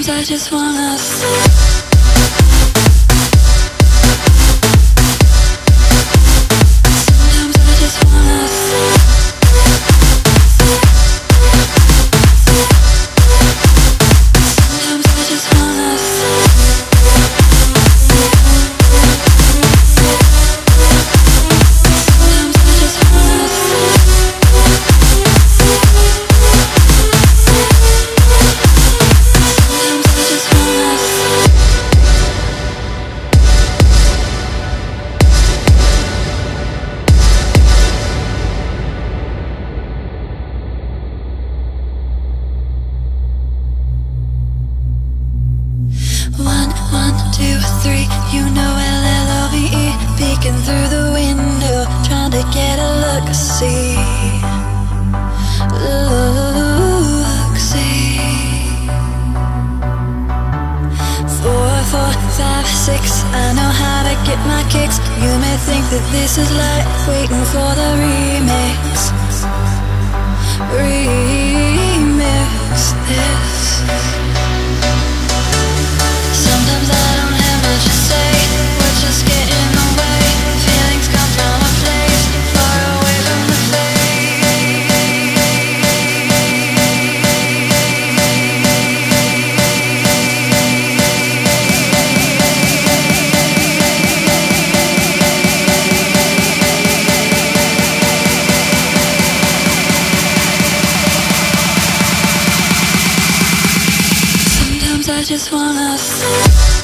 I just wanna sometimes I just wanna sometimes I just wanna One, two, three, you know LLOVE, peeking through the window, trying to get a look-see. Look-see. 4, 5, 6, I know how to get my kicks. You may think that this is light, waiting for the remix. Remix this. Sometimes I don't have much to say, words just get in the way. Feelings come from a place far away from the sometimes I just wanna